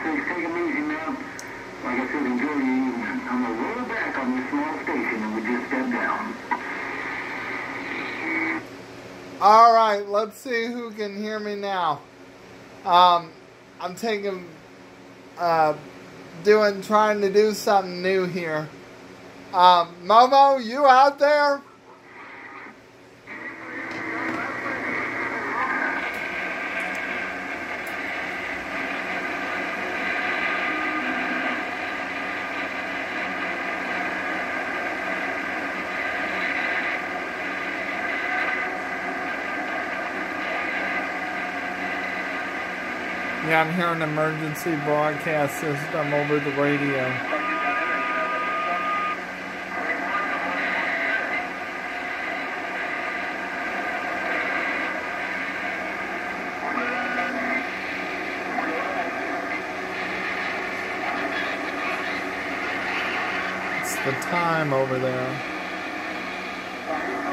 Please take them easy now. Like I said, enjoy your evening. I'm going to roll back on this small station and we just step down. All right, let's see who can hear me now. I'm taking, trying to do something new here. Momo, you out there? Yeah, I'm hearing an emergency broadcast system over the radio. It's the time over there.